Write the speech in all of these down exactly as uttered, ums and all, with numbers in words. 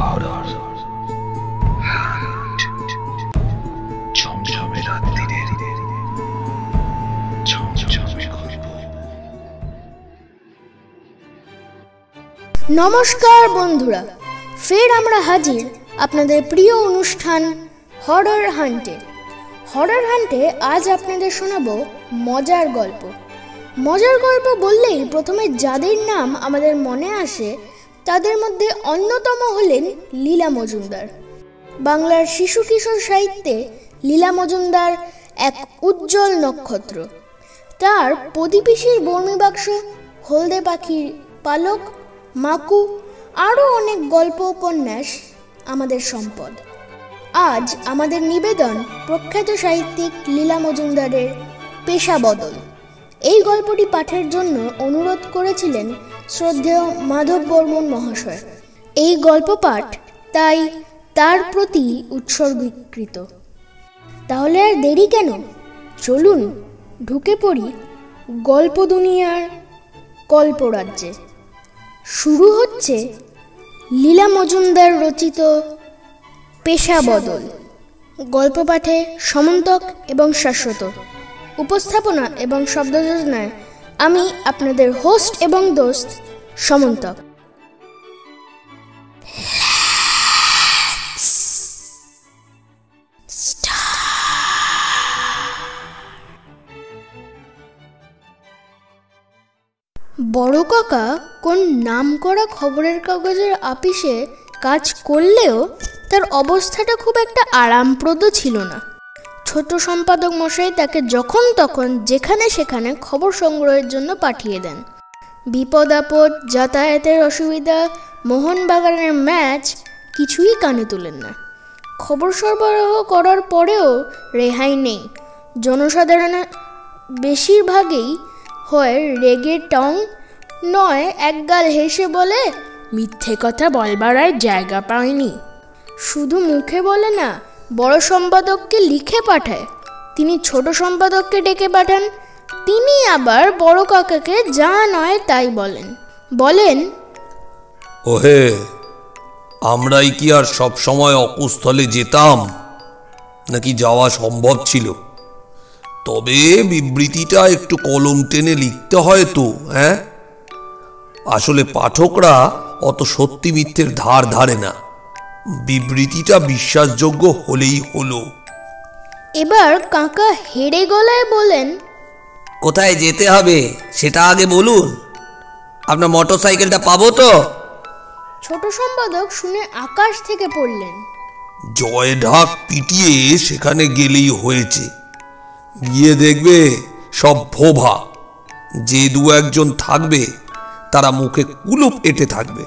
Horror hunt ঝমঝমে রাত্রির ঝমঝমে গল্প। নমস্কার বন্ধুরা, ফের আমরা হাজির আপনাদের প্রিয় অনুষ্ঠান হরর হান্টে। হরর হান্টে আজ আপনাদের শোনাবো মজার গল্প। মজার গল্প বললেই প্রথমে যাদের নাম আমাদের মনে আসে তাদের মধ্যে অন্যতম হলেন লীলা মজুমদার। বাংলার শিশু কিশোর সাহিত্যে লীলা মজুমদার এক উজ্জ্বল নক্ষত্র। তার প্রদীপিসির বর্মী বাক্স, হলদে পাখির পালক, মাকু, আরও অনেক গল্প উপন্যাস আমাদের সম্পদ। আজ আমাদের নিবেদন প্রখ্যাত সাহিত্যিক লীলা মজুমদারের পেশা বদল। এই গল্পটি পাঠের জন্য অনুরোধ করেছিলেন শ্রদ্ধেয় মাধব বর্মন মহাশয়। এই গল্প পাঠ তাই তার প্রতি উৎসর্গীকৃত। তাহলে আর দেরি কেন, চলুন ঢুকে পড়ি গল্প দুনিয়ার কল্পরাজ্যে। শুরু হচ্ছে লীলা মজুমদার রচিত পেশা বদল। গল্প পাঠে সমন্তক এবং শাশ্বত, উপস্থাপনা এবং শব্দযোজনায় আমি আপনাদের হোস্ট এবং দোস্ত সমন্তক। বড় কাকা কোন নামকরা খবরের কাগজের আপিসে কাজ করলেও তার অবস্থাটা খুব একটা আরামপ্রদ ছিল না। ছোট সম্পাদক মশাই তাকে যখন তখন যেখানে সেখানে খবর সংগ্রহের জন্য পাঠিয়ে দেন। বিপদ আপদ, যাতায়াতের অসুবিধা, মোহনবাগানের ম্যাচ কিছুই কানে তুলেন না। খবর সরবরাহ করার পরেও রেহাই নেই। জনসাধারণের বেশিরভাগই হয় রেগে টং, নয় একগাল হেসে বলে মিথ্যে কথা বলবার আর জায়গা পায়নি। শুধু মুখে বলে না, বড় সম্পাদককে লিখে পাঠায়। তিনি ছোট সম্পাদককে ডেকে পাঠান। তিনি আবার বড় কাকাকে যা নয় তাই বলেন। বলেন, ওহে, আমরাই কি আর সব সময় অকুস্থলে যেতাম, নাকি যাওয়া সম্ভব ছিল? তবে বিবৃতিটা একটু কলম টেনে লিখতে হয় তো। হ্যাঁ, আসলে পাঠকরা অত সত্যি মিথ্যের ধার ধারে না। বিবৃতিটা বিশ্বাসযোগ্য হলেই হলো। এবার কাকা হেড়ে গলায় বলেন, কোথায় যেতে হবে সেটা আগে বলুন। আপনার মোটর সাইকেলটা পাবো তো? ছোট সম্পাদক শুনে আকাশ থেকে পড়লেন। জয় ঢাক পিটিয়ে সেখানে গেলেই হয়েছে। গিয়ে দেখবে সব ভোভা। যে দু একজন থাকবে তারা মুখে কুলুপ এঁটে থাকবে।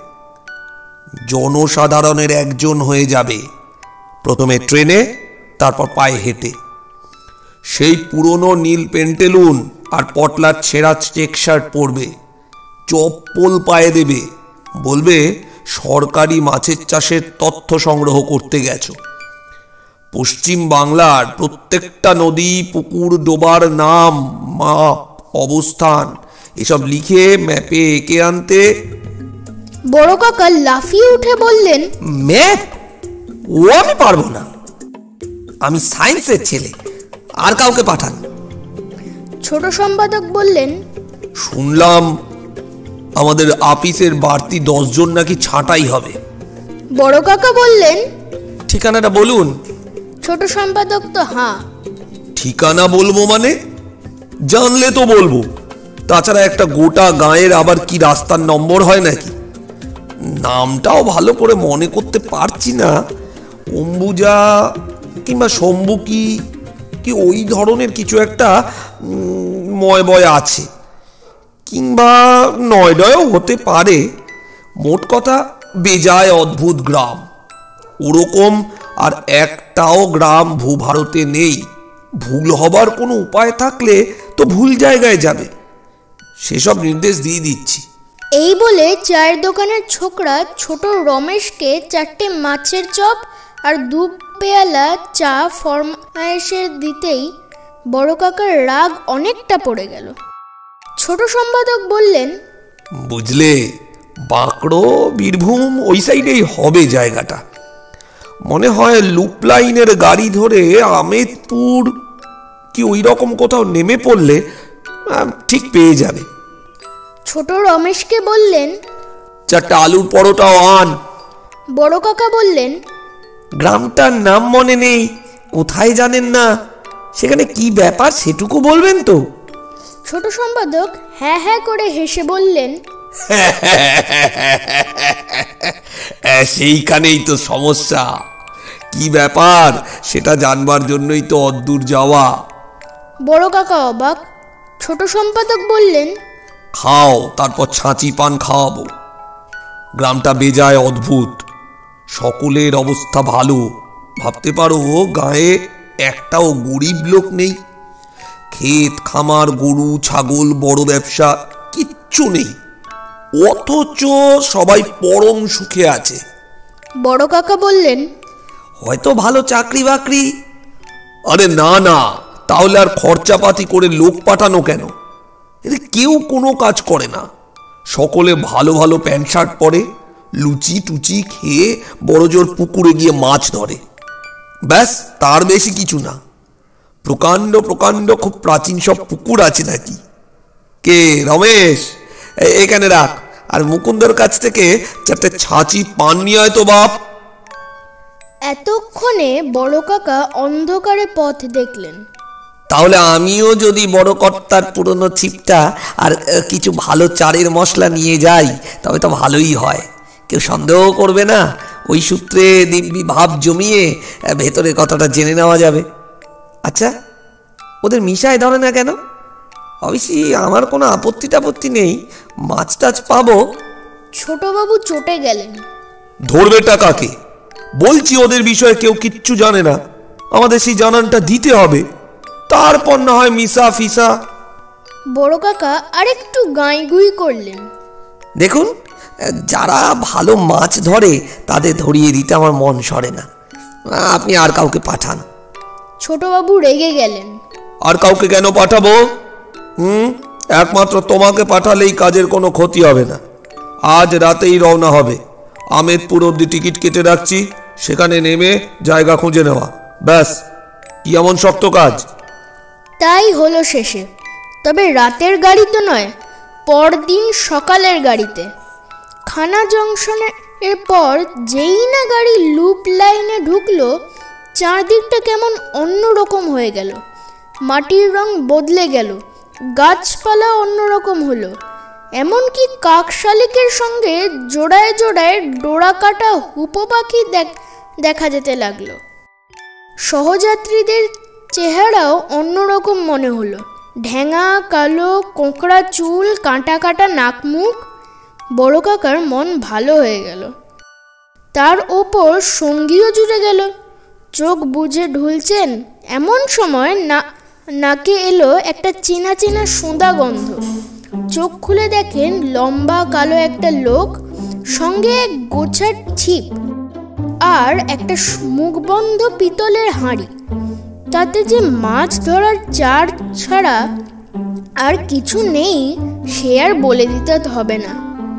জনসাধারণের একজন হয়ে যাবে, প্রথমে ট্রেনে, তারপর পায়ে হেঁটে। সেই পুরনো নীল পেন্টেলুন আর পটলার ছেঁড়া চেক শার্ট পরবে, চপ্পল পায়ে দেবে, বলবে সরকারি মাছের চাষের তথ্য সংগ্রহ করতে গেছো। পশ্চিম বাংলার প্রত্যেকটা নদী, পুকুর, ডোবার নাম, মাপ, অবস্থান এসব লিখে ম্যাপে এঁকে আনতে। বড় কাকা লাফিয়ে উঠে বললেন, ম্যাপ? ও আমি পারবো না, আমি সায়েন্সের ছেলে, আর কাউকে পাঠান। ছোট সম্পাদক বললেন, শুনলাম আমাদের আপিসের বাড়তি দশজন নাকি ছাঁটাই হবে। বড় কাকা বললেন, ঠিকানাটা বলুন। ছোট সম্পাদক তো হাঁ। ঠিকানা বলবো মানে? জানলে তো বলবো। তাছাড়া একটা গোটা গাঁয়ের আবার কি রাস্তার নম্বর হয় নাকি? নামটাও ভালো করে মনে করতে পারছি না। অম্বুজা কিংবা শম্ভু কি কি ওই ধরনের কিছু একটা ময় বয় আছে, কিংবা নয়ডয়ও হতে পারে। মোট কথা বেজায় অদ্ভুত গ্রাম। ওরকম আর একটাও গ্রাম ভূভারতে নেই। ভুল হবার কোনো উপায় থাকলে তো ভুল জায়গায় যাবে, সেসব নির্দেশ দিয়ে দিচ্ছি। এই বলে চায়ের দোকানের ছোকরা ছোট রমেশকে চারটে মাছের চপ আর দু পেয়ালা চা ফরমায়েশের দিতেই বড় কাকার রাগ অনেকটা পড়ে গেল। ছোট সম্পাদক বললেন, বুঝলে, বাঁকড়ো বীরভূম ওই সাইডেই হবে জায়গাটা। মনে হয় লুপ লাইনের গাড়ি ধরে আমেদপুর কি ওই রকম কোথাও নেমে পড়লে ঠিক পেয়ে যাবে। ছোট রমেশকে বললেন, চারটা আলুর পরোটাও আন। বড় কাকা বললেন, গ্রামটার নাম মনে নেই, কোথায় জানেন না, সেখানে কি ব্যাপার সেটুকু বলবেন তো? ছোট সম্পাদক হ্যাঁ হ্যাঁ করে হেসে বললেন, সেইখানেই তো সমস্যা। কি ব্যাপার সেটা জানবার জন্যই তো অদ্দূর যাওয়া। বড় কাকা অবাক। ছোট সম্পাদক বললেন, খাও, তারপর ছাঁচি পান খাওয়াবো। গ্রামটা বেজায় অদ্ভুত, সকলের অবস্থা ভালো। ভাবতে পারো গায়ে একটাও গরিব লোক নেই। ক্ষেত খামার, গরু ছাগল, বড় ব্যবসা কিচ্ছু নেই, অথচ সবাই পরম সুখে আছে। বড় কাকা বললেন, হয়তো ভালো চাকরি বাকরি। আরে না না, তাহলে আর খরচাপাতি করে লোক পাঠানো কেন? এতে কেউ কোনো কাজ করে না, সকলে ভালো ভালো প্যান্ট শার্ট পরে, লুচি টুচি খেয়ে বড় জোর পুকুরে গিয়ে মাছ ধরে, ব্যাস, তার বেশি কিছু না। প্রকাণ্ড প্রকাণ্ড খুব প্রাচীন সব পুকুর আছে নাকি। কে রমেশ, এখানে রাখ, আর মুকুন্দর কাছ থেকে চারটে ছাঁচি পান নিয়ে আয় তো বাপ। এতক্ষণে বড় কাকা অন্ধকারে পথ দেখলেন। তাহলে আমিও যদি বড় কর্তার পুরনো ছিপটা আর কিছু ভালো চারের মশলা নিয়ে যাই তবে তো ভালোই হয়, কেউ সন্দেহ করবে না। ওই সূত্রে দিব্যি ভাব জমিয়ে ভেতরে কথাটা জেনে নেওয়া যাবে। আচ্ছা, ওদের মিশায় ধরে না কেন? অবশ্যই আমার কোনো আপত্তি টাপত্তি নেই, মাছ টাছ পাবো। ছোটবাবু চটে গেলেন। ধরবে টাকাকে? বলছি ওদের বিষয়ে কেউ কিচ্ছু জানে না, আমাদের সেই জানানটা দিতে হবে, তারপর না হয় মিশা ফিসা। বড় কাকা আরেকটু গাঁইগুই করলেন। দেখুন, যারা ভালো মাছ ধরে তাদের ধরিয়ে দিতে আমার মন সরে না, আপনি আর কাউকে পাঠান। ছোটবাবু রেগে গেলেন। আর কাউকে কেন পাঠাবো? হুম, একমাত্র তোমাকে পাঠালেই কাজের কোনো ক্ষতি হবে না। আজ রাতেই রওনা হবে, আমেদপুর অব্দি টিকিট কেটে রাখছি, সেখানে নেমে জায়গা খুঁজে নেওয়া, ব্যাস। কি এমন শক্ত কাজ? তাই হলো শেষে। তবে রাতের গাড়ি তো নয়, পরদিন সকালের গাড়িতে। খানা জংশনের পর যেই না গাড়ি লুপ লাইনে ঢুকলো, চারদিকটা কেমন অন্যরকম হয়ে গেল। মাটির রং বদলে গেল, গাছপালা অন্যরকম হলো, এমনকি কাক শালিকের সঙ্গে জোড়ায় জোড়ায় ডোরা কাটা হুপো পাখি দেখা যেতে লাগলো। সহযাত্রীদের চেহারাও অন্যরকম মনে হলো। ঢ্যাঙা কালো কোঁকড়া চুল, কাঁটা কাটা নাক মুখ। বড় কাকার মন ভালো হয়ে গেল। তার ওপর সঙ্গীও জুড়ে গেল। চোখ বুজে ঢুলছেন, এমন সময় না নাকে এলো একটা চেনা চেনা সোঁদা গন্ধ। চোখ খুলে দেখেন লম্বা কালো একটা লোক, সঙ্গে এক গোছার ছিপ আর একটা মুখবন্ধ পিতলের হাঁড়ি। তাতে যে মাছ ধরার চার ছাড়া আর কিছু নেই সে আর বলে দিতে হবে না।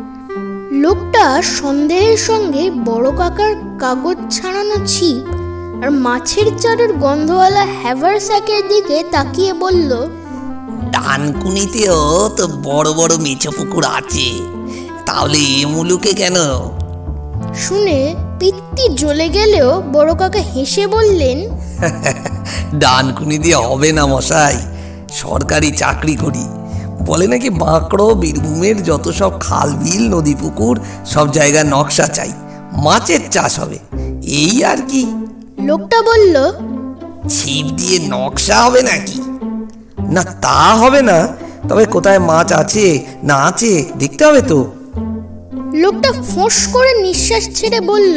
লোকটা সন্দেহের সঙ্গে বড় কাকার কাগজ ছাড়ানো ছিপ আর মাছের চারের গন্ধওয়ালা হ্যাভারস্যাকের দিকে তাকিয়ে বলল, ডানকুনিতেও তো বড় বড় মেছো পুকুর আছে, তাহলে এ মুলুকে কেন? শুনে পিত্তি জ্বলে গেলেও বড় কাকা হেসে বললেন, ডানকুনি দিয়ে হবে না মশাই, সরকারি চাকরি করি। বলে নাকি বাঁকড়ো বীরভূমের যত সব খাল বিল নদী পুকুর সব জায়গায় নকশা চাই, মাছের চাষ হবে, এই আর কি। লোকটা বলল, ছিপ দিয়ে নকশা হবে নাকি? না, তা হবে না, তবে কোথায় মাছ আছে না আছে দেখতে হবে তো। লোকটা ফোঁস করে নিঃশ্বাস ছেড়ে বলল,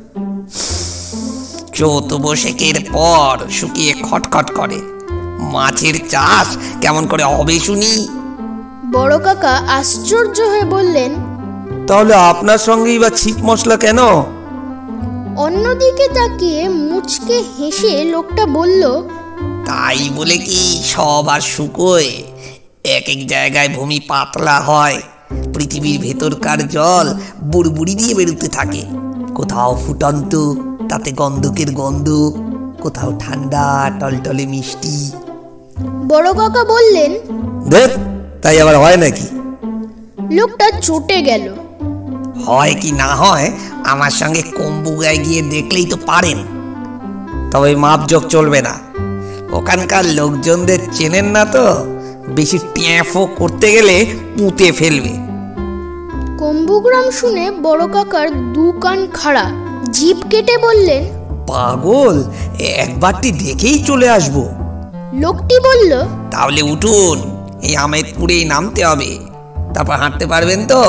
চৌত বৈশাখের পর শুকিয়ে খটখট করে, মাছের চাষ কেমন করে হবে শুনি? বড় কাকা আশ্চর্য হয়ে বললেন, তাহলে আপনার সঙ্গেই বা ছিপ মশলা কেন? অন্যদিকে তাকিয়ে মুচকে হেসে লোকটা বলল, তাই বলে কি সব আর শুকোয়? এক এক জায়গায় ভূমি পাতলা হয়, পৃথিবীর ভেতরকার জল বুড়বুড়ি দিয়ে বেরোতে থাকে। কোথাও ফুটন্ত, তাতে গন্ধকের গন্ধ, কোথাও ঠান্ডা টলটলে মিষ্টি। বড় কাকা বললেন, দেখ তাই আবার হয় নাকি? লোকটা চটে গেল। হয় কি না হয় আমার সঙ্গে কম্বুগায় গিয়ে দেখলেই তো পারেন। তবে মাপজোক চলবে না, ওখানকার লোকজনদের চেনেন না তো, বেশি ট্যাঁফো করতে গেলে পুঁতে ফেলবে। কম্বুগ্রাম শুনে বড় কাকার দু কান খাড়া, জিভ কেটে বললেন, পাগল, একবারটি দেখেই চলে আসবো। লোকটি বলল, তাহলে উঠুন, এই আমেদপুরেই নামতে হবে, তারপর হাঁটতে পারবেন তো?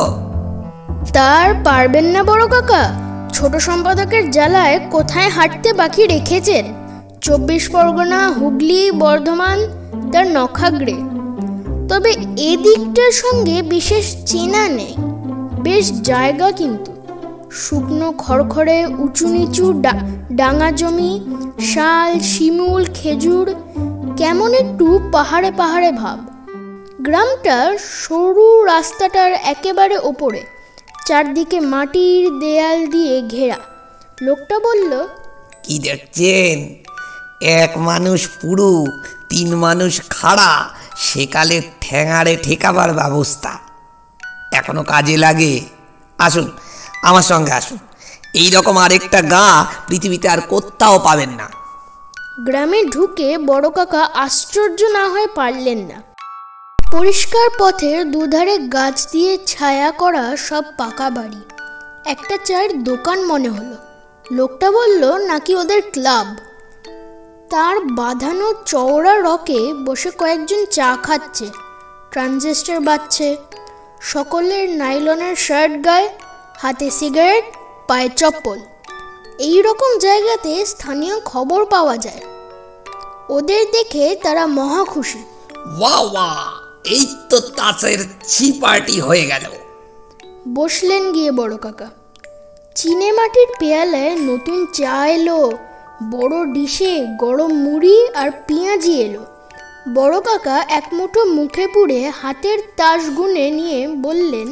তার পারবেন না বড় কাকা, ছোট সম্পাদকের জ্বালায় কোথায় হাঁটতে বাকি রেখেছেন। চব্বিশ পরগনা, হুগলি, বর্ধমান তার নখাগ্রে। তবে এদিকটার সঙ্গে বিশেষ চেনা নেই। বেশ জায়গা কিন্তু, শুকনো খড়খড়ে উঁচু নিচু ডাঙা জমি, শাল, শিমুল, খেজুর, কেমন একটু পাহাড়ে পাহাড়ে ভাব। গ্রামটার সরু রাস্তাটার একেবারে ওপরে, চারদিকে মাটির দেয়াল দিয়ে ঘেরা। লোকটা বলল, কি দেখছেন? এক মানুষ পুরু, তিন মানুষ খাড়া, সেকালে ঠ্যাঙাড়ে ঠেকাবার ব্যবস্থা এখনো কাজে লাগে। আসুন আমার সঙ্গে আসুন, এইরকম আরেকটা গা পৃথিবীতে আর কোথাও পাবেন না। গ্রামে ঢুকে বড় কাকা আশ্চর্য না হয়ে পারলেন না। পরিষ্কার পথের দুধারে গাছ দিয়ে ছায়া করা সব পাকা বাড়ি, একটা চায়ের দোকান মনে হলো। লোকটা বলল নাকি ওদের ক্লাব। তার বাঁধানো চওড়া রকে বসে কয়েকজন চা খাচ্ছে, ট্রানজিস্টার বাজছে। সকলের নাইলনের শার্ট গায়ে, হাতে সিগারেট, পায়ে চপ্পল। এই রকম জায়গাতে স্থানীয় খবর পাওয়া যায়। ওদের দেখে তারা মহা খুশি। ওয়া ওয়া, এই তো তাসের ছি পার্টি হয়ে গেল। বসলেন গিয়ে বড় কাকা। চিনে মাটির পেয়ালায় নতুন চা এলো, বড় ডিশে গরম মুড়ি আর পেঁয়াজি এলো। বড় কাকা এক মুঠো মুখে পুড়ে হাতের তাস গুনে নিয়ে বললেন,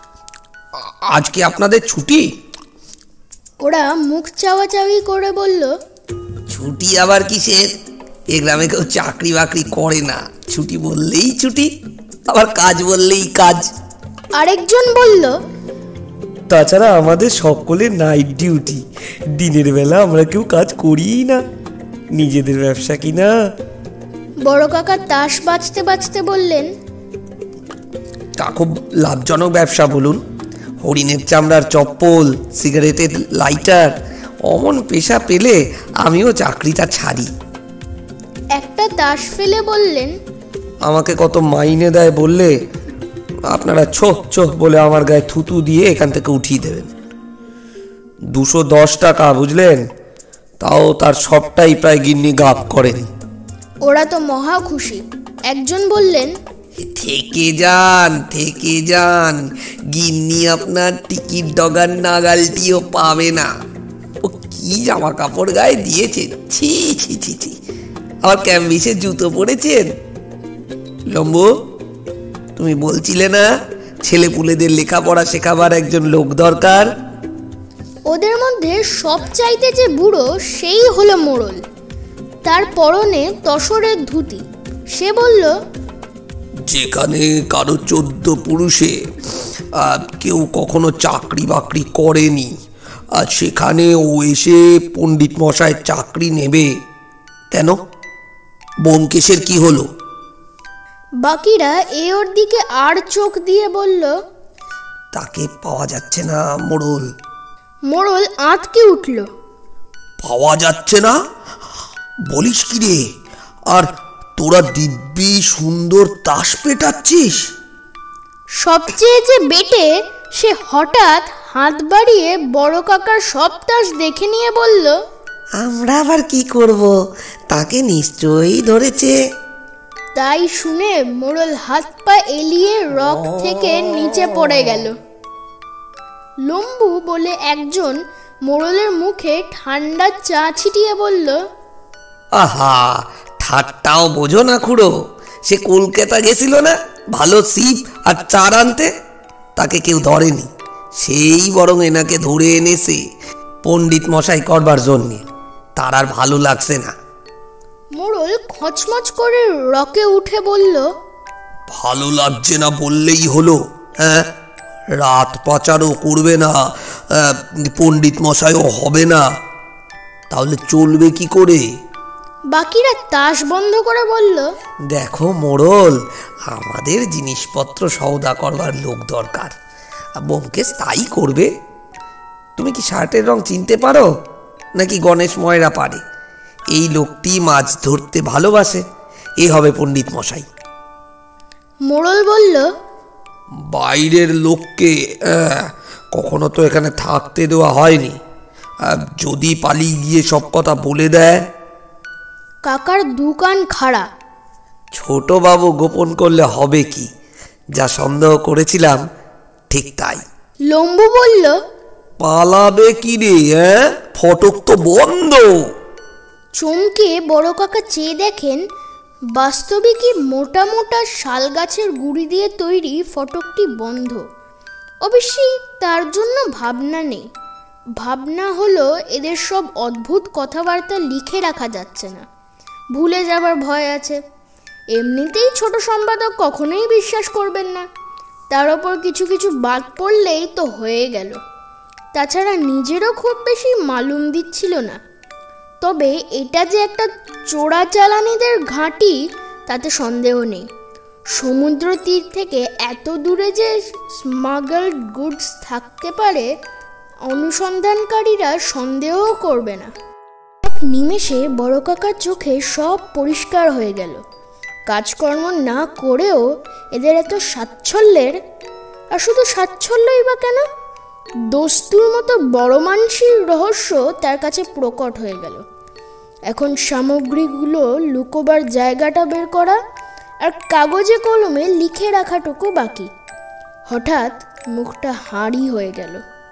আজকে আপনাদের ছুটি? ওরা মুখ চাওয়াচাওয়ি করে বলল, ছুটি আবার কিসের? এ গ্রামে কেউ চাকরি বাকরি করে না, ছুটি বললেই ছুটি, আবার কাজ বললেই কাজ। আরেকজন বলল, তাছাড়া আমাদের সকলের নাইট ডিউটি, দিনের বেলা আমরা কেউ কাজ করিই না, নিজেদের ব্যবসা কিনা। বড় কাকা তাস বাজতে বাজতে বললেন, তা খুব লাভজনক ব্যবসা বলুন। হরিণের চামড়ার চপ্পল, সিগারেটের লাইটার, অমন পেশা পেলে আমিও চাকরিটা ছাড়ি। একটা তাস ফেলে বললেন, আমাকে কত মাইনে দেয় বললে আপনারা ছো ছো বলে আমার গায়ে থুতু দিয়ে এখান থেকে উঠিয়ে দেবেন। দুশো দশ টাকা বুঝলেন, তাও তার সবটাই প্রায় গিন্নি গাপ করেন। ওরা তো মহা খুশি। একজন বললেন, থেকে যান থেকে যান, গিন্নি আপনার টিকিট ডগার নাগালটিও পাবে না। ও কি জামা কাপড় গায়ে দিয়েছেন, ছি ছি ছি ছি, আবার ক্যাম্বিসে জুতো পরেছেন। লম্বু, তুমি বলছিলে না ছেলেপুলেদের লেখাপড়া শেখাবার একজন লোক দরকার? ওদের মধ্যে সব চাইতে যে বুড়ো সেই হলো মোড়ল। তার পরনে তসরের ধুতি। সে বলল, যেখানে কারো চোদ্দ পুরুষে কেউ কখনো চাকরি বাকরি করেনি, আর সেখানে ও এসে পণ্ডিত মশায় চাকরি নেবে কেন? ব্যোমকেশের কি হলো? বাকিরা এ ওর দিকে আর চোখ দিয়ে বলল, তাকে পাওয়া যাচ্ছে না মোড়ল। মোড়ল আঁতকে উঠল। পাওয়া যাচ্ছে না বলিস কি রে? আর তোরা দিব্যি সুন্দর তাস পেটাচ্ছিস। সবচেয়ে যে বেটে সে হঠাৎ হাত বাড়িয়ে বড় কাকার সব তাস দেখে নিয়ে বলল, আমরা আবার কি করব, তাকে নিশ্চয়ই ধরেছে। তাই শুনে মোড়ল হাত পা এলিয়ে রক থেকে নিচে পড়ে গেল। লম্বু বলে একজন মোড়লের মুখে ঠান্ডা চা ছিটিয়ে বলল, আহা, ঠাট্টাও বোঝো না খুড়ো, সে কলকাতা গেছিল না ভালো সিপ আর চার আনতে, তাকে কেউ ধরেনি, সেই বরং এনাকে ধরে এনেছে পণ্ডিত মশাই করবার জন্যে। তার আর ভালো লাগছে না। মোড়ল খচমচ করে রকে উঠে বলল, ভালো লাগছে না বললেই হলো? হ্যাঁ, রাত পাচারও করবে না, পণ্ডিত মশাইও হবে না, তাহলে চলবে কি করে? বাকিরা তাস বন্ধ করে বলল, দেখো মোড়ল, আমাদের জিনিসপত্র সওদা করবার লোক দরকার, ব্যোমকেশ তাই করবে। তুমি কি শার্টের রং চিনতে পারো নাকি গণেশ ময়রা পারে? এই লোকটি মাছ ধরতে ভালোবাসে, এ হবে পণ্ডিত মশাই। মোড়ল বলল, বাইরের লোককে কখনো তো এখানে থাকতে দেওয়া হয়নি, যদি পালিয়ে গিয়ে সব কথা বলে দেয়? কাকার দুকান খাড়া। ছোট বাবু গোপন করলে হবে কি? যা সন্দেহ করেছিলাম ঠিক তাই। লম্বু বলল, পালাবে কি রে? হ্যাঁ, ফটক তো বন্ধ। চমকে বড় কাকা চেয়ে দেখেন বাস্তবিকই মোটা মোটা শাল গাছের গুড়ি দিয়ে তৈরি ফটকটি বন্ধ। অবশ্যই তার জন্য ভাবনা নেই। ভাবনা হলো এদের সব অদ্ভুত কথাবার্তা লিখে রাখা যাচ্ছে না, ভুলে যাবার ভয় আছে। এমনিতেই ছোট সম্পাদক কখনোই বিশ্বাস করবেন না, তার ওপর কিছু কিছু বাদ পড়লেই তো হয়ে গেল। তাছাড়া নিজেরও খুব বেশি মালুম দিচ্ছিল না। তবে এটা যে একটা চোরাচালানিদের ঘাঁটি তাতে সন্দেহ নেই। সমুদ্র তীর থেকে এত দূরে যে স্মাগলড গুডস থাকতে পারে অনুসন্ধানকারীরা সন্দেহও করবে না। এক নিমেষে বড় কাকার চোখে সব পরিষ্কার হয়ে গেল। কাজকর্ম না করেও এদের এত সাচ্ছল্যের, আর শুধু সাচ্ছল্যই বা কেন, দস্তুর মতো বড় মানসির রহস্য তার কাছে প্রকট হয়ে গেল। এখন সামগ্রীগুলো লুকোবার জায়গাটা বের করা আর কাগজে কলমে লিখে রাখাটুকু বাকি। হঠাৎ মুখটা হাঁড়ি হয়ে গেল।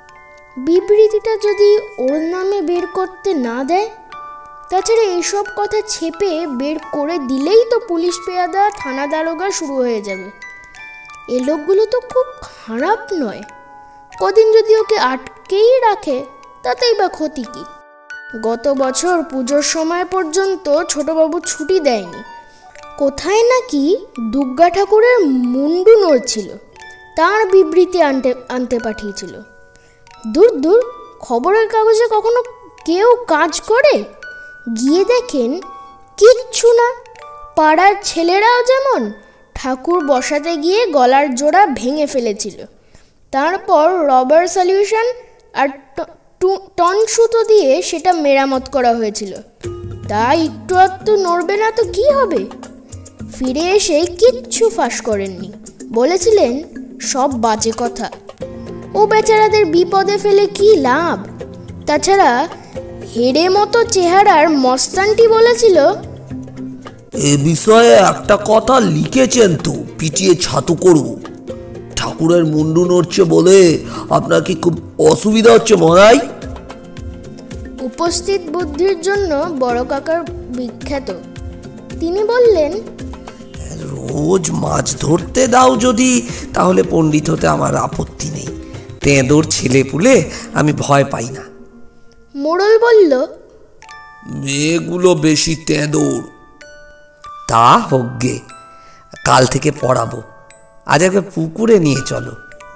বিবৃতিটা যদি ওর নামে বের করতে না দেয়, তাছাড়া এইসব কথা ছেপে বের করে দিলেই তো পুলিশ পেয়াদা থানা দারোগা শুরু হয়ে যাবে। এ লোকগুলো তো খুব খারাপ নয়, কদিন যদি ওকে আটকেই রাখে তাতেই বা ক্ষতি কি? গত বছর পুজোর সময় পর্যন্ত ছোটবাবু ছুটি দেয়নি। কোথায় নাকি দুর্গা ঠাকুরের মুন্ডু নড়ছিল, তার বিবৃতি আনতে আনতে পাঠিয়েছিল। দূর দূর, খবরের কাগজে কখনো কেউ কাজ করে? গিয়ে দেখেন কিচ্ছু না। পাড়ার ছেলেরাও যেমন ঠাকুর বসাতে গিয়ে গলার জোড়া ভেঙে ফেলেছিল, তারপর রবার সলিউশন আর টন সুতো দিয়ে সেটা মেরামত করা হয়েছিল। তা একটু আধটু নড়বে না তো কি হবে? ফিরে এসে কিচ্ছু ফাঁস করেননি, বলেছিলেন সব বাজে কথা। ও বেচারাদের বিপদে ফেলে কি লাভ? তাছাড়া হেড়ে মতো চেহারার মস্তানটি বলেছিল, এ বিষয়ে একটা কথা লিখেছেন তো, পিটিয়ে ছাতু করব। ঠাকুরের মুন্ডু নড়ছে বলে আপনার কি খুব অসুবিধা হচ্ছে মহারাজ? উপস্থিত বুদ্ধির জন্য বড় কাকার বিখ্যাত। তিনি বললেন, রোজ মাছ ধরতে দাও যদি, তাহলে পণ্ডিত হতে আমার আপত্তি নেই। তেঁদোর ছেলে পুলে আমি ভয় পাই না। মোড়ল বলল, মেয়েগুলো বেশি তেঁদোর। তা হোক গে, কাল থেকে পড়াবো। আজ একবার পুকুরে নিয়ে চলো।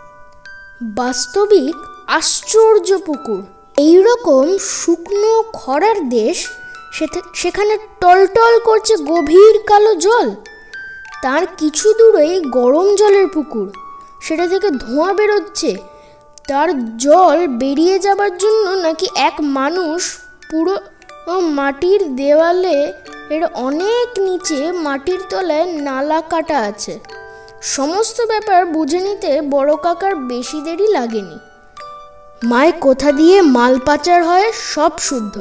বাস্তবিক আশ্চর্য পুকুর। এইরকম শুকনো খরার দেশ, সেখানে টলটল করছে গভীর কালো জল। তার কিছু দূরেই গরম জলের পুকুর, সেটা থেকে ধোঁয়া বেরোচ্ছে। তার জল বেরিয়ে যাবার জন্য নাকি এক মানুষ পুরো মাটির দেওয়ালে এর অনেক নিচে মাটির তলায় নালা কাটা আছে। সমস্ত ব্যাপার বুঝে নিতে বড় কাকার বেশি দেরি লাগেনি। মায় কোথা দিয়ে মাল পাচার হয় সব শুদ্ধ।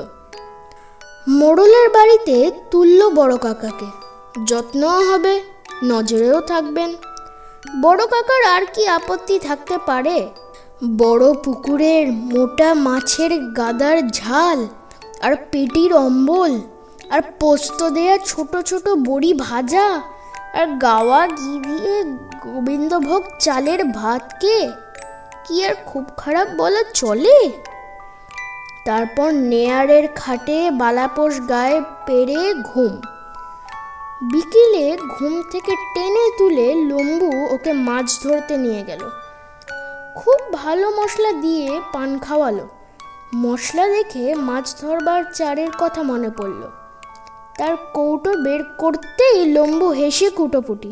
মোড়লের বাড়িতে তুলল বড় কাকাকে, যত্নও হবে, নজরেও থাকবেন। বড় কাকার আর কি আপত্তি থাকতে পারে? বড় পুকুরের মোটা মাছের গাদার ঝাল আর পেটির অম্বল আর পোস্ত দেয়া ছোট ছোট বড়ি ভাজা আর গাওয়া ঘি দিয়ে গোবিন্দভোগ চালের ভাতকে কি আর খুব খারাপ বলা চলে? তারপর নেয়ারের খাটে বালাপোষ গায়ে পেরে ঘুম। বিকেলে ঘুম থেকে টেনে তুলে লম্বু ওকে মাছ ধরতে নিয়ে গেল। খুব ভালো মশলা দিয়ে পান খাওয়ালো। মশলা দেখে মাছ ধরবার চারের কথা মনে পড়ল। তার কৌটো বের করতেই লম্বু হেসে কুটোপুটি।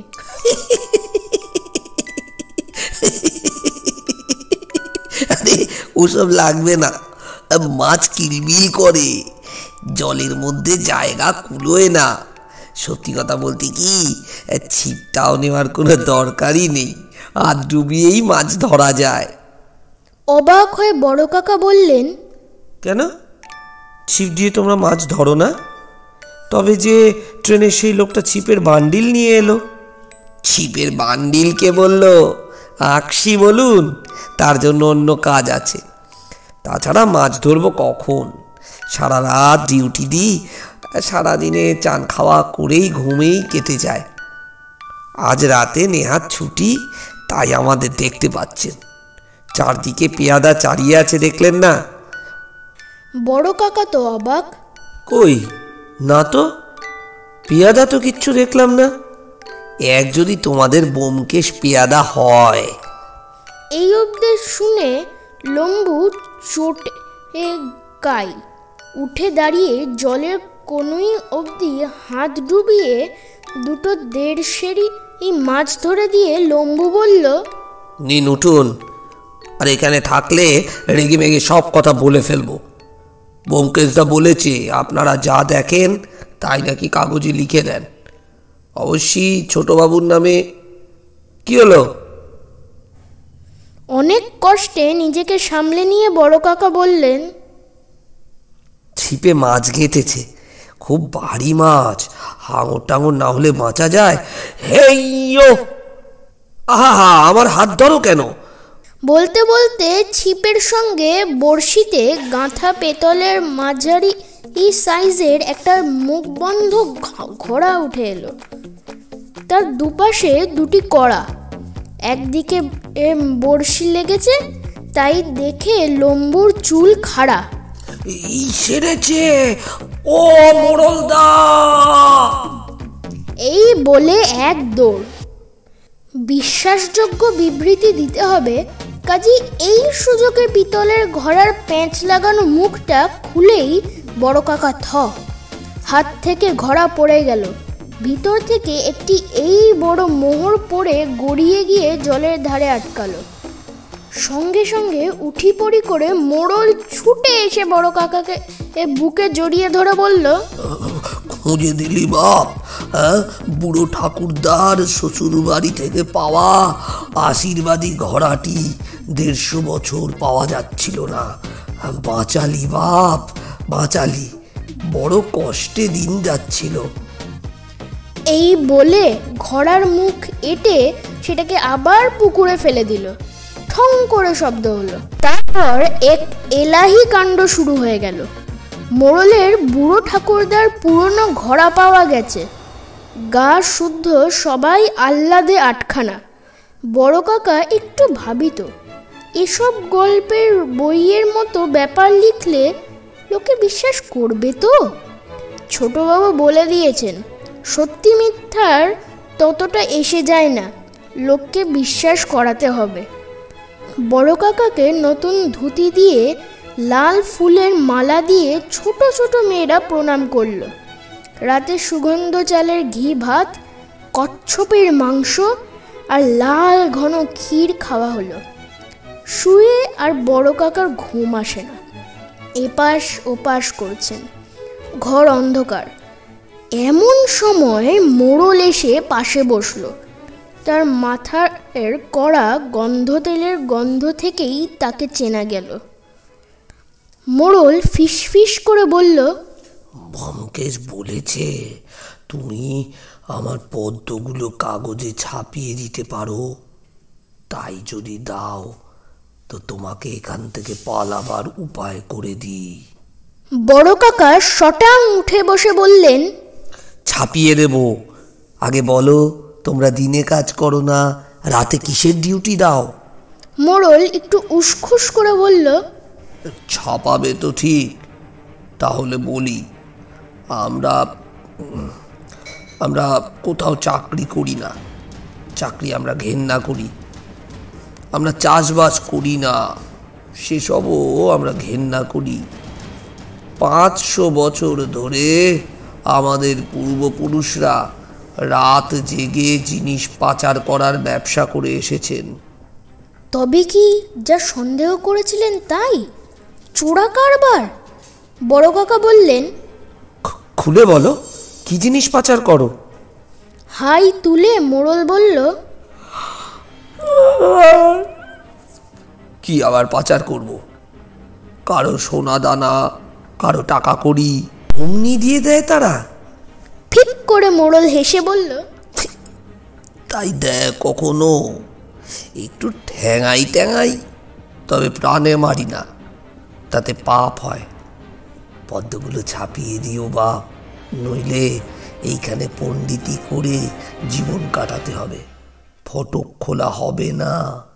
আরে ওসব লাগবে না, মাছ কিলবিল করে, জলের মধ্যে জায়গা কুলোয় না। সত্যি কথা বলতে কি, ছিপটাও নেওয়ার কোনো দরকারই নেই, হাত ডুবিয়েই মাছ ধরা যায়। অবাক হয়ে বড় কাকা বললেন, কেন ছিপ দিয়ে তোমরা মাছ ধরো না? তবে যে ট্রেনে সেই লোকটা ছিপের বান্ডিল নিয়ে এলো। ছিপের বান্ডিল কে বললো? আকশি বলুন, তার জন্য অন্য কাজ আছে। তাছাড়া মাছ ধরবো কখন? সারা রাত ডিউটি দিই, সারাদিনে চান খাওয়া করেই ঘুমেই কেটে যায়। আজ রাতে নেহাত ছুটি, তাই আমাদের দেখতে পাচ্ছেন। চারদিকে পেয়াদা চারিয়ে আছে, দেখলেন না? বড় কাকা তো অবাক। কই না তো, পেয়াদা তো কিচ্ছু দেখলাম না। এক যদি তোমাদের বোমকেশ পেয়াদা হয়। এই উপদেশ শুনে লম্বু চোটে গায়ে উঠে দাঁড়িয়ে জলের কোনোই অবধি হাত ডুবিয়ে দুটো দেড় সেরি মাছ ধরে দিয়ে লম্বু বলল, নিন উঠুন, আর এখানে থাকলে রেগে মেগে সব কথা বলে ফেলবো। বোমকেশদা বলেছে আপনারা যা দেখেন তাই নাকি কাগজে লিখে দেন। অবশ্যই ছোটবাবুর নামে। কি হলো? অনেক কষ্টে নিজেকে সামলে নিয়ে বড় কাকা বললেন, ছিপে মাছ গেঁথেছে, খুব ভারী মাছ, হাঙর টাঙর না হলে বাঁচা যায়। হেইয়ো, আহা হা, আমার হাত ধরো কেন? বলতে বলতে ছিপের সঙ্গে বড়শিতে গাঁথা পেতলের মাঝারি সাইজের একটা মুখবন্ধ ঘোড়া উঠে এলো। তার দুপাশে দুটি কড়া, একদিকে বড়শি লেগেছে, তাই দেখে লম্বুর চুল খাড়া। এই সেরেছে, ও মোড়লদা! এই বলে এক দৌড়। বিশ্বাসযোগ্য বিবৃতি দিতে হবে, কাজী এই সুযোগে পিতলের ঘোড়ার পেঁচ লাগানো মুখটা খুলেই বড় কাকা থ। হাত থেকে ঘোড়া পড়ে গেল। ভিতর থেকে একটি এই বড় মোহর পড়ে গড়িয়ে গিয়ে জলের ধারে আটকালো। সঙ্গে সঙ্গে উঠি পড়ি করে মোড়ল ছুটে এসে বড় কাকাকে বুকে জড়িয়ে ধরে বলল, খুঁজে দিলি বাপ? হ্যাঁ, বুড়ো ঠাকুরদার শ্বশুর বাড়ি থেকে পাওয়া আশীর্বাদী ঘোড়াটি দেড়শো বছর পাওয়া যাচ্ছিল না। বাঁচালি বাপ, বাঁচালি, বড় কষ্টে দিন যাচ্ছিল। এই বলে ঘোড়ার মুখ এঁটে সেটাকে আবার পুকুরে ফেলে দিল। ঠং করে শব্দ হলো। তারপর এক এলাহি কাণ্ড শুরু হয়ে গেল। মোড়লের বুড়ো ঠাকুরদার পুরনো ঘোড়া পাওয়া গেছে। গা শুদ্ধ সবাই আহ্লাদে আটখানা। বড় কাকা একটু ভাবিত, এসব গল্পের বইয়ের মতো ব্যাপার লিখলে লোকে বিশ্বাস করবে তো? ছোটবাবু বলে দিয়েছেন, সত্যি মিথ্যার ততটা এসে যায় না, লোককে বিশ্বাস করাতে হবে। বড় কাকাকে নতুন ধুতি দিয়ে লাল ফুলের মালা দিয়ে ছোট ছোট মেয়েরা প্রণাম করল। রাতে সুগন্ধ চালের ঘি ভাত, কচ্ছপের মাংস আর লাল ঘন ক্ষীর খাওয়া হলো। শুয়ে আর বড় কাকার ঘুম আসে না। এপাশ ওপাশ করছেন, ঘর অন্ধকার। এমন সময় মোড়ল এসে পাশে বসলো। তার মাথার কড়া গন্ধ তেলের গন্ধ থেকেই তাকে চেনা গেল। মোড়ল ফিস ফিস করে বলল, ব্যোমকেশ বলেছে তুমি আমার পদ্মগুলো কাগজে ছাপিয়ে দিতে পারো। তাই যদি দাও তো তোমাকে এখান থেকে পালাবার উপায় করে দিই। বড় কাকা শটাং উঠে বসে বললেন, ছাপিয়ে দেব। আগে বলো তোমরা দিনে কাজ করো না রাতে কিসের ডিউটি দাও? মোড়ল একটু উসখুস করে বলল, ছাপাবে তো ঠিক, তাহলে বলি, আমরা আমরা কোথাও চাকরি করি না। চাকরি আমরা ঘেন্না করি। আমরা চাষবাস করি না, সেসবও আমরা ঘেন্না করি। পাঁচশো বছর ধরে আমাদের পূর্বপুরুষরা রাত জেগে জিনিস পাচার করার ব্যবসা করে এসেছেন। তবে কি যা সন্দেহ করেছিলেন তাই? চোরা কারবার? বড় কাকা বললেন, খুলে বলো, কি জিনিস পাচার করো? হাই তুলে মোড়ল বলল, কি আবার পাচার করব? কারো সোনা দানা, কারো টাকা কড়ি অমনি দিয়ে দেয় তারা। ঠিক করে মোড়ল হেসে বলল, তাই দেয় কখনো একটু ঠ্যাঙাই ট্যাঙাই, তবে প্রাণে মারি না, তাতে পাপ হয়। পদ্মগুলো ছাপিয়ে দিও বাপ, নইলে এইখানে পণ্ডিতি করে জীবন কাটাতে হবে, ফটক খোলা হবে না।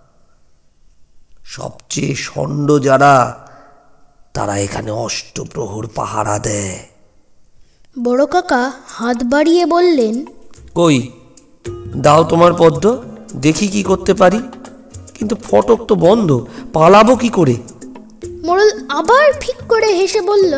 সবচেয়ে ষণ্ড যারা, তারা এখানে অষ্টপ্রহর পাহারা দেয়। বড় কাকা হাত বাড়িয়ে বললেন, কই দাও তোমার পদ্ম, দেখি কি করতে পারি। কিন্তু ফটক তো বন্ধ, পালাবো কি করে? মোড়ল আবার ঠিক করে হেসে বলল,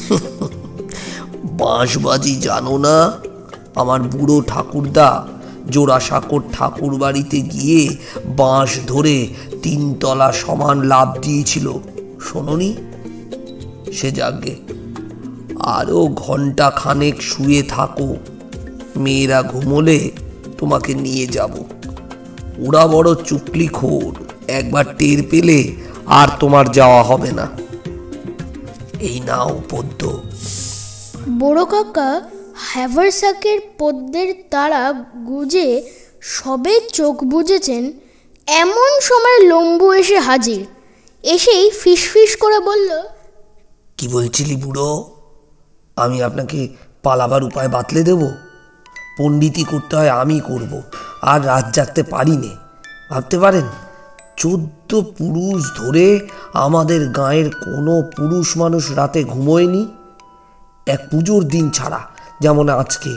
বাঁশবাজি জানো না? আমার বুড়ো ঠাকুরদা জোড়াসাঁকোর ঠাকুর বাড়িতে গিয়ে বাঁশ ধরে তিনতলা সমান লাভ দিয়েছিল, শোনোনি? সে যাগে, আরও ঘন্টা খানেক শুয়ে থাকো, মেয়েরা ঘুমোলে তোমাকে নিয়ে যাব। ওরা বড় চুকলিখোর, একবার টের পেলে আর তোমার যাওয়া হবে না। এই নাও পদ্ম। বড় কাকা হ্যাভারস্যাকের পদ্মের তারা গুজে সবে চোখ বুজেছেন, এমন সময় লম্বু এসে হাজির। এসেই ফিসফিস করে বলল, কি বলছিলি বুড়ো? আমি আপনাকে পালাবার উপায় বাতলে দেব? পণ্ডিতি করতে হয় আমি করব, আর রাত জাগতে পারি নে। ভাবতে পারেন, চোদ্দ পুরুষ ধরে আমাদের গাঁয়ের কোনো পুরুষ মানুষ রাতে ঘুমোয়নি, এক পুজোর দিন ছাড়া, যেমন আজকে।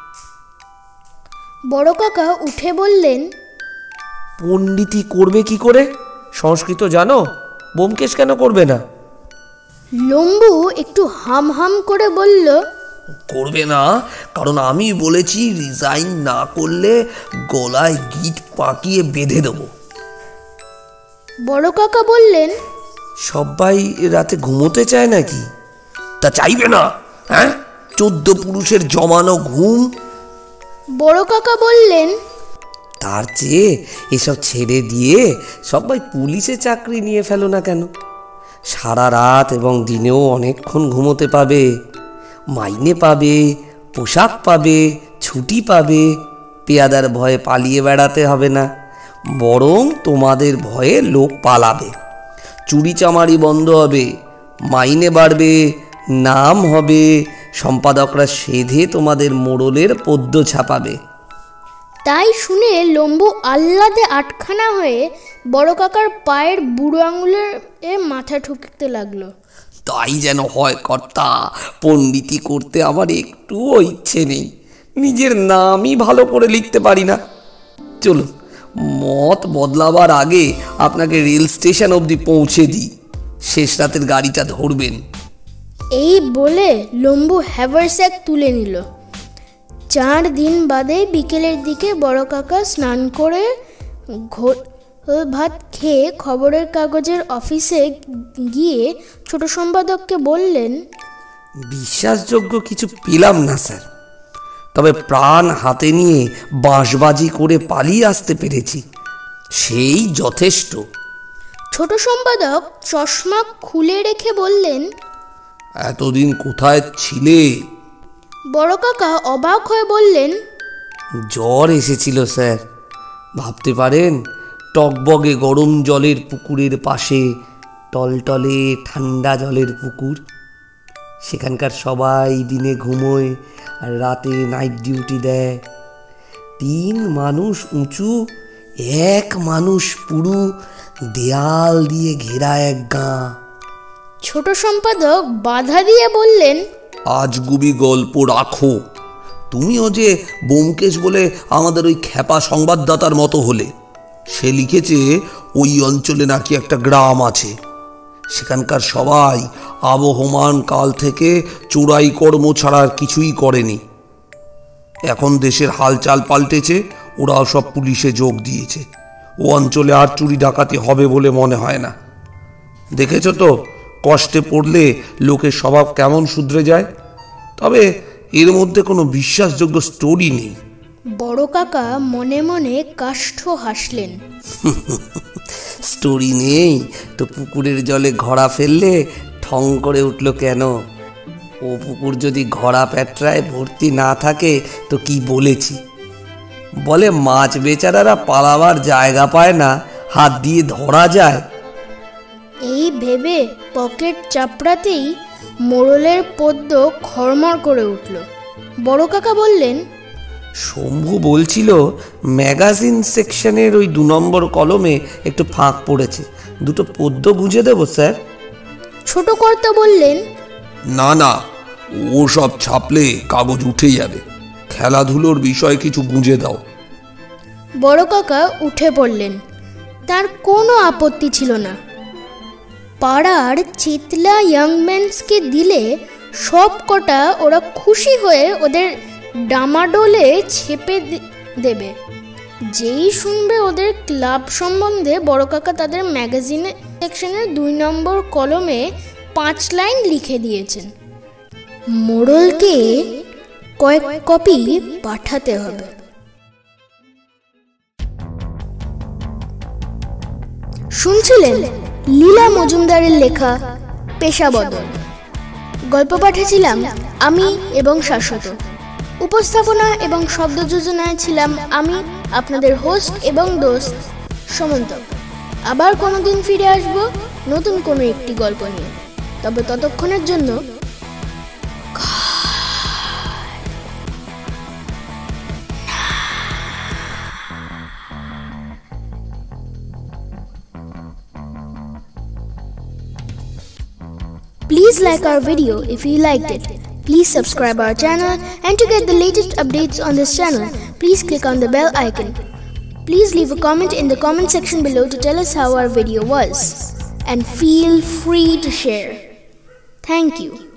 বড় কাকা উঠে বললেন, পণ্ডিতি করবে কি করে? সংস্কৃত জানো? ব্যোমকেশ কেন করবে না? লম্বু একটু হাম হাম করে বলল, করবে না, কারণ আমি বলেছি রিজাইন না করলে গলায় গিট পাকিয়ে বেঁধে দেবো। বড় কাকা বললেন, সবাই রাতে ঘুমোতে চায় নাকি? তা চাইবে না? হ্যাঁ, চোদ্দ পুরুষের জমানো ঘুম। বড় কাকা বললেন, তার চেয়ে এসব ছেড়ে দিয়ে সবাই পুলিশে চাকরি নিয়ে ফেলো না কেন? সারা রাত এবং দিনেও অনেকক্ষণ ঘুমোতে পাবে, মাইনে পাবে, পোশাক পাবে, ছুটি পাবে, পেয়াদার ভয়ে পালিয়ে বেড়াতে হবে না, বরং তোমাদের ভয়ে লোক পালাবে, চুরি চামারি বন্ধ হবে, মাইনে বাড়বে, নাম হবে, সম্পাদকরা সেধে তোমাদের মোড়লের পদ্য ছাপাবে। তাই শুনে লম্বু আহ্লাদে আটখানা হয়ে বড় কাকার পায়ের বুড়ো আঙুলের এ মাথা ঠুকতে লাগলো। তাই যেন হয় কর্তা, পণ্ডিতি করতে আমার একটুও ইচ্ছে নেই, নিজের নামই ভালো করে লিখতে পারি না। চলুন, মত বদলাবার আগে আপনাকে রেল স্টেশন অবধি পৌঁছে দিই, শেষ রাতের গাড়িটা ধরবেন। এই বলে লম্বু হ্যাভারস্যাক তুলে নিল। চার দিন বাদে বিকেলের দিকে বড় কাকা স্নান করে ঘোল ভাত খেয়ে খবরের কাগজের অফিসে গিয়ে ছোট সম্পাদককে বললেন, বিশ্বাসযোগ্য কিছু পেলাম না স্যার, তবে প্রাণ হাতে নিয়ে বাঁশবাজি করে পালিয়ে আসতে পেরেছি, সেই যথেষ্ট। ছোট সম্পাদক চশমা খুলে রেখে বললেন, এতদিন কোথায় ছিলে? বড় কাকা অবাক হয়ে বললেন, জ্বর এসেছিল স্যার। ভাবতে পারেন, টকবগে গরম জলের পুকুরের পাশে টলটলে ঠান্ডা জলের পুকুর, সেখানকার সবাই দিনে ঘুমোয় আর রাতে নাইট ডিউটি দেয়। তিন মানুষ উঁচু এক মানুষ পুরো দেয়াল দিয়ে ঘেরা এক গাঁ। ছোট সম্পাদক বাধা দিয়ে বললেন, আজগুবি গল্প রাখো। তুমিও যে ব্যোমকেশ বলে আমাদের ওই খ্যাপা সংবাদদাতার মতো হলে। সে লিখেছে ওই অঞ্চলে নাকি একটা গ্রাম আছে, সেখানকার সবাই আবহমান কাল থেকে চোরাই কর্ম ছাড়া আর কিছুই করেনি। এখন দেশের হালচাল পাল্টেছে, ওরাও সব পুলিশে যোগ দিয়েছে। ও অঞ্চলে আর চুরি ডাকাতি হবে বলে মনে হয় না। দেখেছ তো কষ্টে পড়লে লোকের স্বভাব কেমন শুধরে যায়। তবে এর মধ্যে কোনো বিশ্বাসযোগ্য স্টোরি নেই। বড় কাকা মনে মনে কাষ্ঠ হাসলেন। স্টোরি নেই তো পুকুরের জলে ঘোড়া ফেললে ঠং করে উঠল কেন? ও পুকুর যদি ঘোড়া প্যাটরায় ভর্তি না থাকে তো কি বলেছি? বলে মাছ বেচারারা পালাবার জায়গা পায় না, হাত দিয়ে ধরা যায়। এই ভেবে পকেট চাপড়াতেই মোড়লের পদ্য খড়মড় করে উঠল। বড় কাকা বললেন, শম্ভু বলছিল ম্যাগাজিন সেকশনের ওই দু নম্বর কলমে একটু ফাঁক পড়েছে, দুটো পদ্য গুঁজে দেবো স্যার? ছোট কর্তা বললেন, না না, ও সব ছাপলে কাগজ উঠে যাবে। খেলাধুলোর বিষয়ে কিছু গুঁজে দাও। বড় কাকা উঠে পড়লেন। তার কোনো আপত্তি ছিল না। পাড়ার চিতলা ইয়াংম্যানসকে দিলে সব কটা ওরা খুশি হয়ে ওদের ডামাডোলে ছেপে দেবে। যেই শুনবে ওদের ক্লাব সম্বন্ধে, বড় কাকা তাদের ম্যাগাজিনে সেকশনের দুই নম্বর কলমে পাঁচ লাইন লিখে দিয়েছেন। মোড়লকে কয়েক কপি পাঠাতে হবে। শুনছিলেন লীলা মজুমদারের লেখা পেশা বদল। গল্প পাঠিয়েছিলাম আমি এবং শাশ্বত। উপস্থাপনা এবং শব্দ যোজনায় ছিলাম আমি, আপনাদের হোস্ট এবং দোস্ত সমন্ত। আবার কোনোদিন ফিরে আসব নতুন কোনো একটি গল্প নিয়ে। তবে ততক্ষণের জন্য please like our video if you liked it. Please subscribe our channel, and to get the latest updates on this channel, please click on the bell icon. Please leave a comment in the comment section below to tell us how our video was, and feel free to share. Thank you.